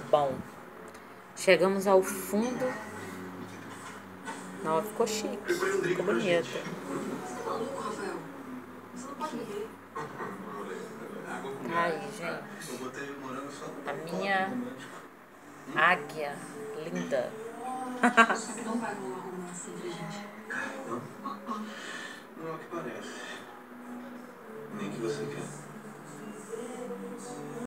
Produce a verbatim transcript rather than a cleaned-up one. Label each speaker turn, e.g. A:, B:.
A: Bom, chegamos ao fundo. Não, ficou chique, ficou bonita. Aí, gente, a minha águia linda.